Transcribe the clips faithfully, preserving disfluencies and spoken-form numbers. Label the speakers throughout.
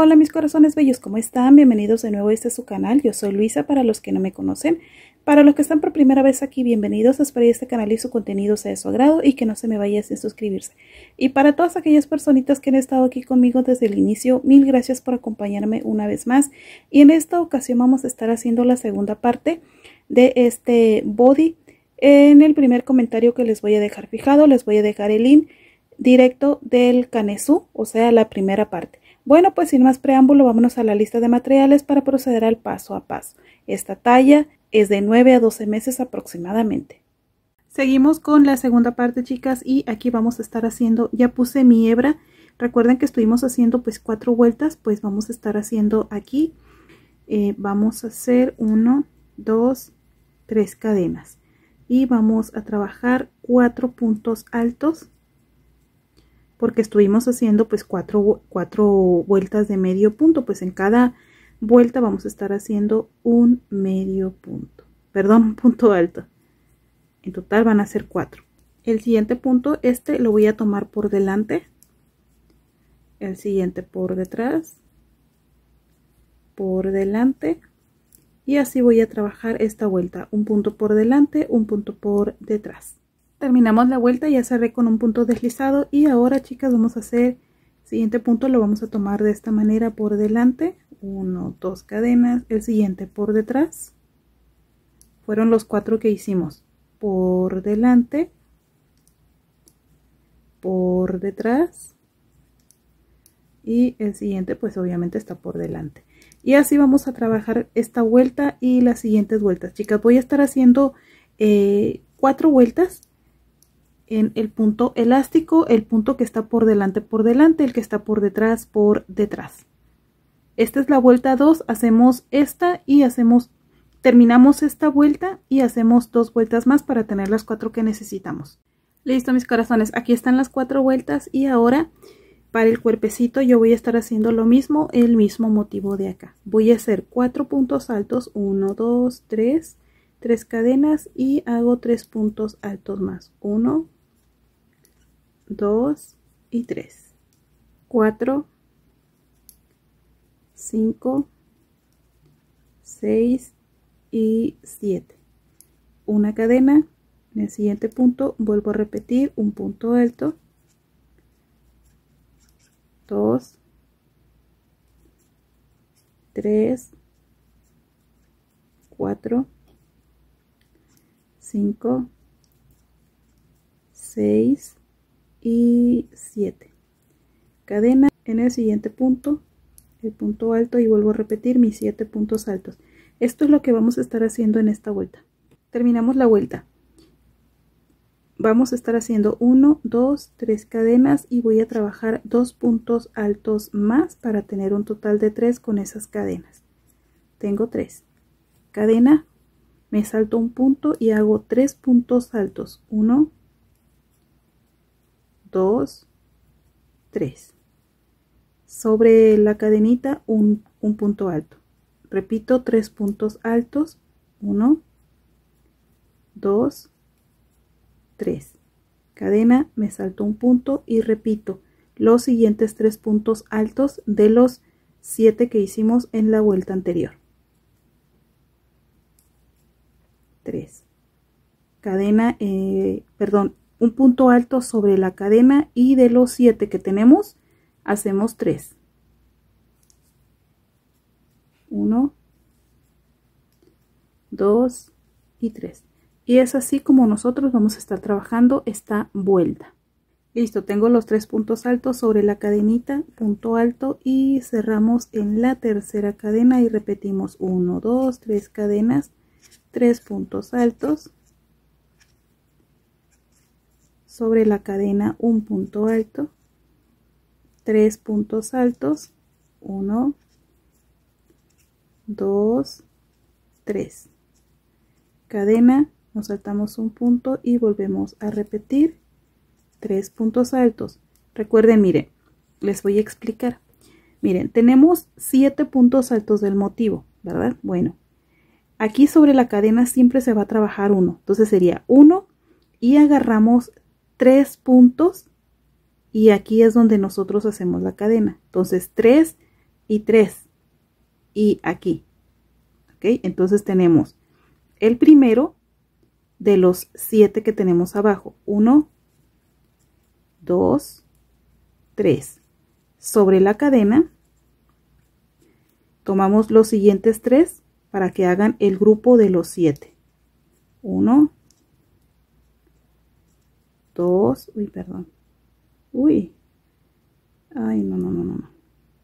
Speaker 1: Hola mis corazones bellos, ¿cómo están? Bienvenidos de nuevo a este su canal. Yo soy Luisa para los que no me conocen. Para los que están por primera vez aquí, bienvenidos. Espero que este canal y su contenido sea de su agrado y que no se me vaya sin suscribirse. Y para todas aquellas personitas que han estado aquí conmigo desde el inicio, mil gracias por acompañarme una vez más. Y en esta ocasión vamos a estar haciendo la segunda parte de este body. En el primer comentario que les voy a dejar fijado, les voy a dejar el link directo del Canesú, o sea, la primera parte. Bueno, pues sin más preámbulo, vámonos a la lista de materiales para proceder al paso a paso. Esta talla es de nueve a doce meses aproximadamente. Seguimos con la segunda parte, chicas, y aquí vamos a estar haciendo, ya puse mi hebra. Recuerden que estuvimos haciendo pues cuatro vueltas, pues vamos a estar haciendo aquí. Eh, vamos a hacer uno, dos, tres cadenas. Y vamos a trabajar cuatro puntos altos, porque estuvimos haciendo pues cuatro, cuatro vueltas de medio punto. Pues en cada vuelta vamos a estar haciendo un medio punto, perdón, un punto alto. En total van a ser cuatro. El siguiente punto, este lo voy a tomar por delante, el siguiente por detrás, por delante, y así voy a trabajar esta vuelta, un punto por delante, un punto por detrás. Terminamos la vuelta, ya cerré con un punto deslizado y ahora, chicas, vamos a hacer el siguiente punto, lo vamos a tomar de esta manera por delante, uno, dos cadenas, el siguiente por detrás, fueron los cuatro que hicimos, por delante, por detrás y el siguiente pues obviamente está por delante. Y así vamos a trabajar esta vuelta y las siguientes vueltas, chicas. Voy a estar haciendo eh, cuatro vueltas en el punto elástico, el punto que está por delante por delante, el que está por detrás por detrás. Esta es la vuelta dos, hacemos esta y hacemos, terminamos esta vuelta y hacemos dos vueltas más para tener las cuatro que necesitamos. Listo, mis corazones, aquí están las cuatro vueltas y ahora para el cuerpecito yo voy a estar haciendo lo mismo, el mismo motivo de acá. Voy a hacer cuatro puntos altos, uno, dos, tres, tres cadenas y hago tres puntos altos más, uno, dos y tres, cuatro, cinco, seis y siete. Una cadena, en el siguiente punto vuelvo a repetir un punto alto, dos, tres, cuatro, cinco, seis y siete. Cadena en el siguiente punto, el punto alto, y vuelvo a repetir mis siete puntos altos. Esto es lo que vamos a estar haciendo en esta vuelta. Terminamos la vuelta. Vamos a estar haciendo uno, dos, tres cadenas y voy a trabajar dos puntos altos más para tener un total de tres con esas cadenas. Tengo tres. Cadena, me salto un punto y hago tres puntos altos. uno, dos, tres. Sobre la cadenita un, un punto alto. Repito, tres puntos altos. uno, dos, tres. Cadena, me salto un punto y repito los siguientes tres puntos altos de los siete que hicimos en la vuelta anterior. tres. Cadena, eh, perdón, un punto alto sobre la cadena y de los siete que tenemos hacemos tres. uno, dos y tres. Y es así como nosotros vamos a estar trabajando esta vuelta. Listo, tengo los tres puntos altos sobre la cadenita, punto alto, y cerramos en la tercera cadena y repetimos uno, dos, tres cadenas, tres puntos altos. Sobre la cadena un punto alto, tres puntos altos, uno, dos, tres. Cadena, nos saltamos un punto y volvemos a repetir tres puntos altos. Recuerden, miren, les voy a explicar. Miren, tenemos siete puntos altos del motivo, ¿verdad? Bueno, aquí sobre la cadena siempre se va a trabajar uno. Entonces sería uno y agarramos tres puntos y aquí es donde nosotros hacemos la cadena. Entonces tres y tres y aquí. ¿Ok? Entonces tenemos el primero de los siete que tenemos abajo. uno, dos, tres. Sobre la cadena tomamos los siguientes tres para que hagan el grupo de los siete. uno, dos, uy, perdón. Uy. Ay, no, no, no, no, no.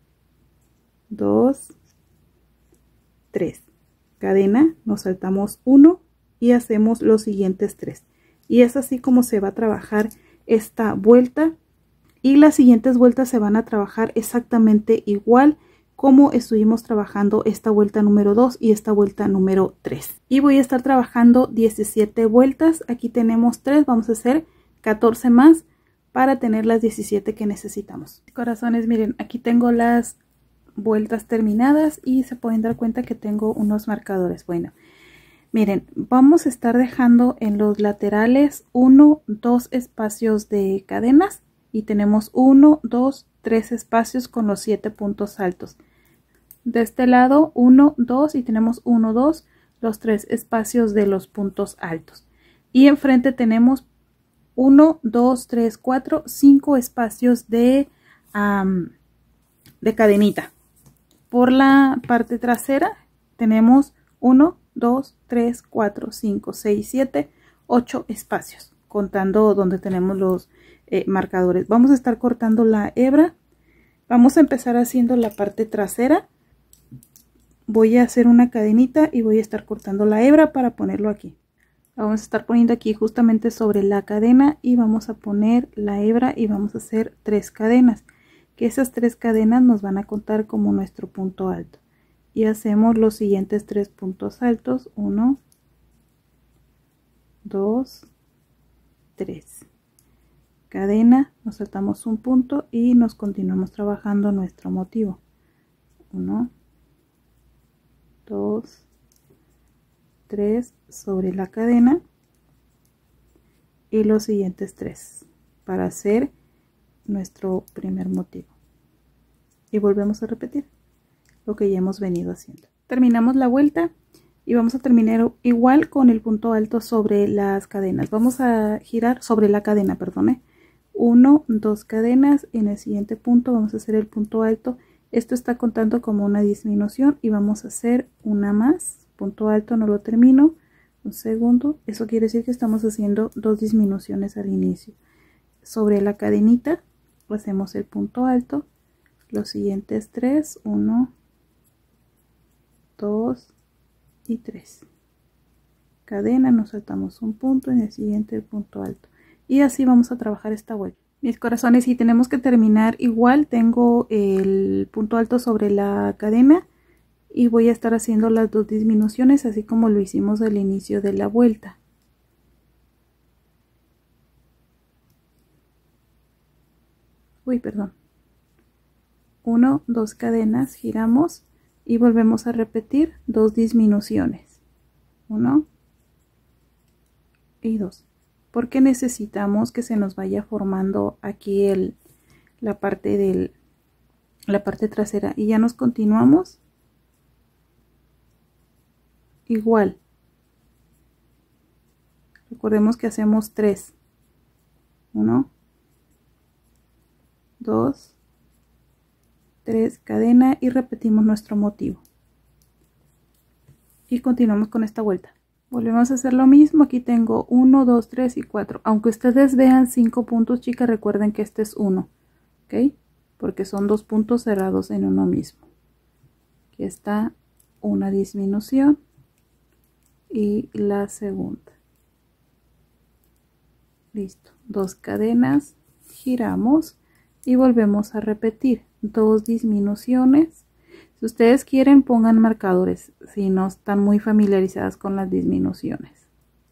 Speaker 1: dos, tres. Cadena, nos saltamos uno y hacemos los siguientes tres. Y es así como se va a trabajar esta vuelta. Y las siguientes vueltas se van a trabajar exactamente igual como estuvimos trabajando esta vuelta número dos y esta vuelta número tres. Y voy a estar trabajando diecisiete vueltas. Aquí tenemos tres, vamos a hacer catorce más para tener las diecisiete que necesitamos. Corazones, miren, aquí tengo las vueltas terminadas y se pueden dar cuenta que tengo unos marcadores. Bueno, miren, vamos a estar dejando en los laterales uno, dos espacios de cadenas y tenemos uno, dos, tres espacios con los siete puntos altos. De este lado uno, dos y tenemos uno, dos, los tres espacios de los puntos altos. Y enfrente tenemos uno, dos, tres, cuatro, cinco espacios de, um, de cadenita. Por la parte trasera tenemos uno, dos, tres, cuatro, cinco, seis, siete, ocho espacios, contando donde tenemos los eh, marcadores. Vamos a estar cortando la hebra. Vamos a empezar haciendo la parte trasera. Voy a hacer una cadenita y voy a estar cortando la hebra para ponerlo aquí. La vamos a estar poniendo aquí justamente sobre la cadena y vamos a poner la hebra y vamos a hacer tres cadenas. Que esas tres cadenas nos van a contar como nuestro punto alto. Y hacemos los siguientes tres puntos altos. uno, dos, tres. Cadena, nos saltamos un punto y nos continuamos trabajando nuestro motivo. uno, dos, tres sobre la cadena y los siguientes tres para hacer nuestro primer motivo. Y volvemos a repetir lo que ya hemos venido haciendo. Terminamos la vuelta y vamos a terminar igual con el punto alto sobre las cadenas. Vamos a girar sobre la cadena, perdone. uno, dos cadenas. En el siguiente punto vamos a hacer el punto alto. Esto está contando como una disminución y vamos a hacer una más. Punto alto, no lo termino. Un segundo. Eso quiere decir que estamos haciendo dos disminuciones al inicio. Sobre la cadenita hacemos el punto alto. Los siguientes tres. uno, dos y tres. Cadena, nos saltamos un punto, en el siguiente el punto alto. Y así vamos a trabajar esta vuelta. Mis corazones, si tenemos que terminar igual, tengo el punto alto sobre la cadena y voy a estar haciendo las dos disminuciones así como lo hicimos al inicio de la vuelta. Uy, perdón. uno, dos cadenas, giramos y volvemos a repetir dos disminuciones. uno y dos. Porque necesitamos que se nos vaya formando aquí el, la parte del, la parte trasera y ya nos continuamos igual. Recordemos que hacemos tres. uno, dos, tres, cadena y repetimos nuestro motivo. Y continuamos con esta vuelta. Volvemos a hacer lo mismo. Aquí tengo uno, dos, tres y cuatro. Aunque ustedes vean cinco puntos, chicas, recuerden que este es uno. ¿Ok? Porque son dos puntos cerrados en uno mismo. Aquí está una disminución. Y la segunda. Listo. Dos cadenas. Giramos. Y volvemos a repetir. Dos disminuciones. Si ustedes quieren, pongan marcadores si no están muy familiarizadas con las disminuciones.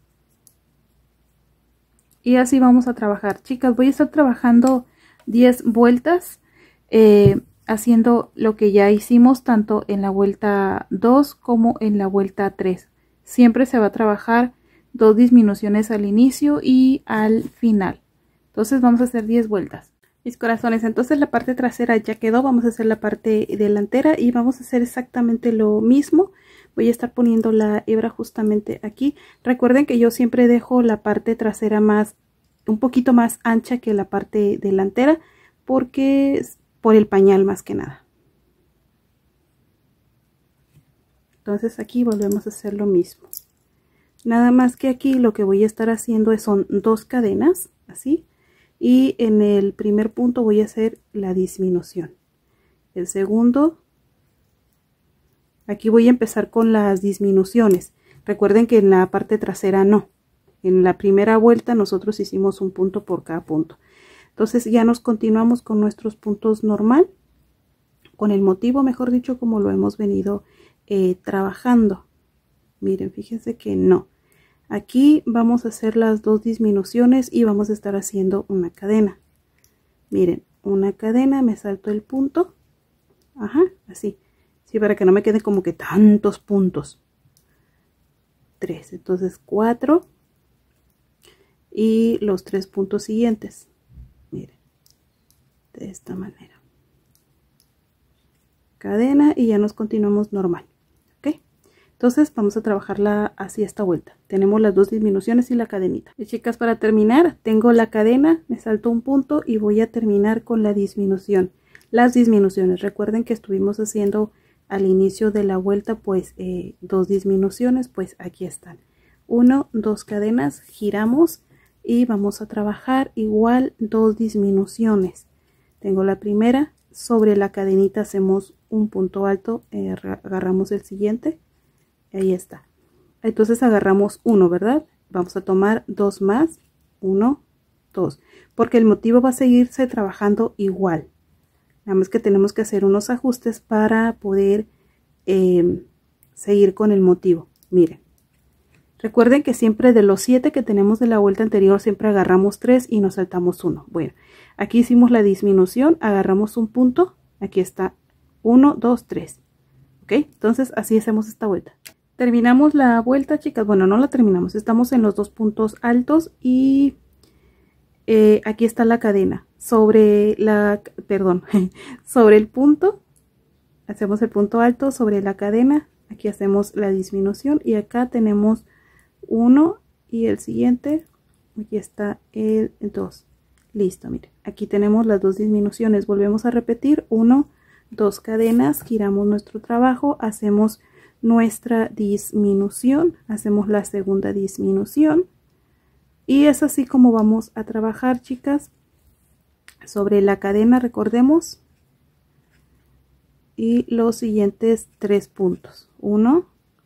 Speaker 1: Y así vamos a trabajar. Chicas, voy a estar trabajando diez vueltas, eh, haciendo lo que ya hicimos tanto en la vuelta dos como en la vuelta tres. Siempre se va a trabajar dos disminuciones al inicio y al final. Entonces vamos a hacer diez vueltas. Mis corazones, entonces la parte trasera ya quedó. Vamos a hacer la parte delantera y vamos a hacer exactamente lo mismo. Voy a estar poniendo la hebra justamente aquí. Recuerden que yo siempre dejo la parte trasera más, un poquito más ancha que la parte delantera, porque es por el pañal más que nada. Entonces aquí volvemos a hacer lo mismo. Nada más que aquí lo que voy a estar haciendo son dos cadenas, así. Y en el primer punto voy a hacer la disminución. El segundo, aquí voy a empezar con las disminuciones. Recuerden que en la parte trasera no. En la primera vuelta nosotros hicimos un punto por cada punto. Entonces ya nos continuamos con nuestros puntos normal. Con el motivo, mejor dicho, como lo hemos venido eh, trabajando. Miren, fíjense que no. Aquí vamos a hacer las dos disminuciones y vamos a estar haciendo una cadena. Miren, una cadena, me salto el punto. Ajá, así. Sí, para que no me queden como que tantos puntos. Tres, entonces cuatro. Y los tres puntos siguientes. Miren, de esta manera. Cadena y ya nos continuamos normal. Entonces vamos a trabajarla así esta vuelta. Tenemos las dos disminuciones y la cadenita. Y chicas, para terminar tengo la cadena, me salto un punto y voy a terminar con la disminución. Las disminuciones, recuerden que estuvimos haciendo al inicio de la vuelta pues eh, dos disminuciones, pues aquí están. Uno, dos cadenas, giramos y vamos a trabajar igual dos disminuciones. Tengo la primera, sobre la cadenita hacemos un punto alto, eh, agarramos el siguiente. Ahí está. Entonces agarramos uno, ¿verdad? Vamos a tomar dos más. Uno, dos. Porque el motivo va a seguirse trabajando igual. Nada más que tenemos que hacer unos ajustes para poder eh, seguir con el motivo. Miren. Recuerden que siempre de los siete que tenemos de la vuelta anterior, siempre agarramos tres y nos saltamos uno. Bueno, aquí hicimos la disminución. Agarramos un punto. Aquí está. uno, dos, tres. ¿Ok? Entonces así hacemos esta vuelta. Terminamos la vuelta, chicas. Bueno, no la terminamos. Estamos en los dos puntos altos y eh, aquí está la cadena. Sobre la, perdón, sobre el punto, hacemos el punto alto sobre la cadena. Aquí hacemos la disminución y acá tenemos uno y el siguiente. Aquí está el dos. Listo, miren. Aquí tenemos las dos disminuciones. Volvemos a repetir. Uno, dos cadenas, giramos nuestro trabajo, hacemos nuestra disminución, hacemos la segunda disminución y es así como vamos a trabajar, chicas, sobre la cadena, recordemos, y los siguientes tres puntos, uno,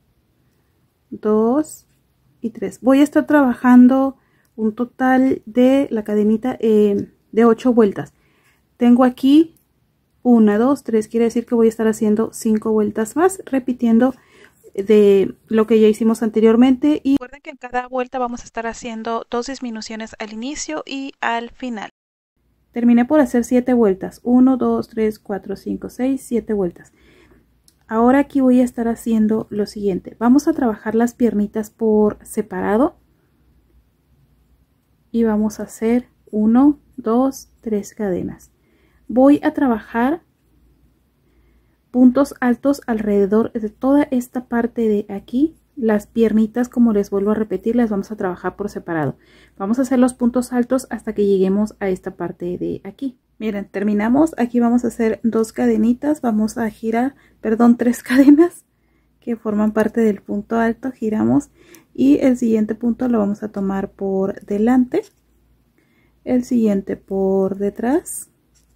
Speaker 1: dos y tres. Voy a estar trabajando un total de la cadenita eh, de ocho vueltas. Tengo aquí una, dos, tres, quiere decir que voy a estar haciendo cinco vueltas más, repitiendo de lo que ya hicimos anteriormente. Y recuerden que en cada vuelta vamos a estar haciendo dos disminuciones al inicio y al final. Terminé por hacer siete vueltas. uno, dos, tres, cuatro, cinco, seis, siete vueltas. Ahora aquí voy a estar haciendo lo siguiente. Vamos a trabajar las piernitas por separado. Y vamos a hacer uno, dos, tres cadenas. Voy a trabajar puntos altos alrededor de toda esta parte de aquí. Las piernitas, como les vuelvo a repetir, las vamos a trabajar por separado. Vamos a hacer los puntos altos hasta que lleguemos a esta parte de aquí. Miren, terminamos. Aquí vamos a hacer dos cadenitas. Vamos a girar, perdón, tres cadenas que forman parte del punto alto. Giramos y el siguiente punto lo vamos a tomar por delante. El siguiente por detrás.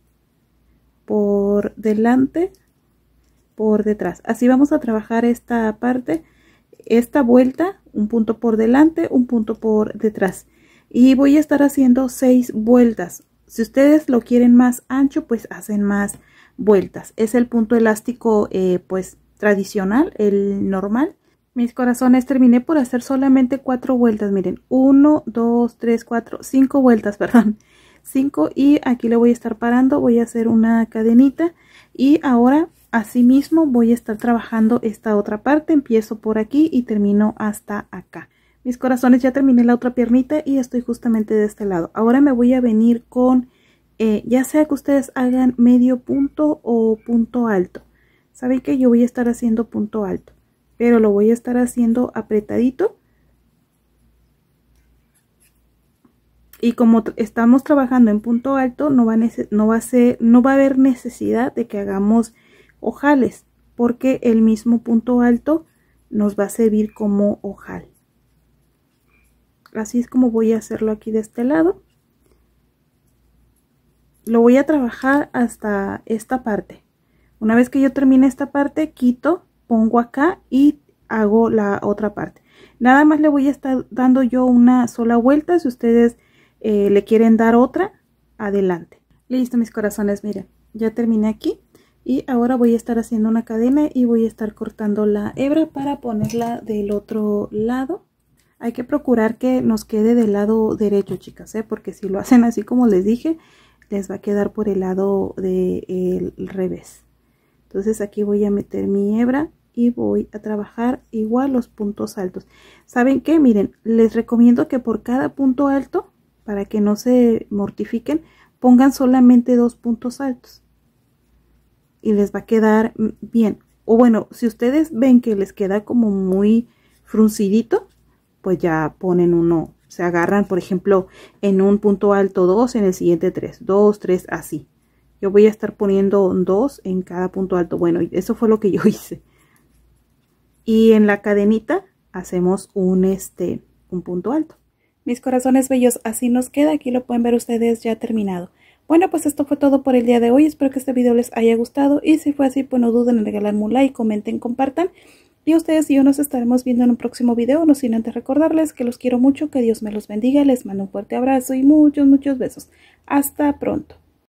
Speaker 1: Por delante, por detrás. Así vamos a trabajar esta parte, esta vuelta, un punto por delante, un punto por detrás. Y voy a estar haciendo seis vueltas. Si ustedes lo quieren más ancho, pues hacen más vueltas. Es el punto elástico eh, pues tradicional, el normal. Mis corazones, terminé por hacer solamente cuatro vueltas. Miren, uno, dos, tres, cuatro, cinco vueltas, perdón. cinco y aquí le voy a estar parando, voy a hacer una cadenita y ahora así mismo voy a estar trabajando esta otra parte. Empiezo por aquí y termino hasta acá. Mis corazones, ya terminé la otra piernita y estoy justamente de este lado. Ahora me voy a venir con eh, ya sea que ustedes hagan medio punto o punto alto. Saben que yo voy a estar haciendo punto alto, pero lo voy a estar haciendo apretadito. Y como estamos trabajando en punto alto, no va, a no, va a ser, no va a haber necesidad de que hagamos ojales, porque el mismo punto alto nos va a servir como ojal. Así es como voy a hacerlo aquí de este lado. Lo voy a trabajar hasta esta parte. Una vez que yo termine esta parte, quito, pongo acá y hago la otra parte. Nada más le voy a estar dando yo una sola vuelta. Si ustedes eh, le quieren dar otra, adelante. Listo, mis corazones, miren, ya terminé aquí. Y ahora voy a estar haciendo una cadena y voy a estar cortando la hebra para ponerla del otro lado. Hay que procurar que nos quede del lado derecho, chicas, ¿eh? Porque si lo hacen así como les dije, les va a quedar por el lado del revés. Entonces aquí voy a meter mi hebra y voy a trabajar igual los puntos altos. ¿Saben qué? Miren, les recomiendo que por cada punto alto, para que no se mortifiquen, pongan solamente dos puntos altos. Y les va a quedar bien. O bueno, si ustedes ven que les queda como muy fruncidito, pues ya ponen uno, se agarran, por ejemplo, en un punto alto dos, en el siguiente tres, dos, tres, así. Yo voy a estar poniendo dos en cada punto alto. Bueno, eso fue lo que yo hice. Y en la cadenita hacemos un, este, un punto alto. Mis corazones bellos, así nos queda. Aquí lo pueden ver ustedes ya terminado. Bueno, pues esto fue todo por el día de hoy. Espero que este video les haya gustado. Y si fue así, pues no duden en regalarme un like, comenten, compartan. Y ustedes y yo nos estaremos viendo en un próximo video, no sin antes recordarles que los quiero mucho, que Dios me los bendiga, les mando un fuerte abrazo y muchos, muchos besos. Hasta pronto.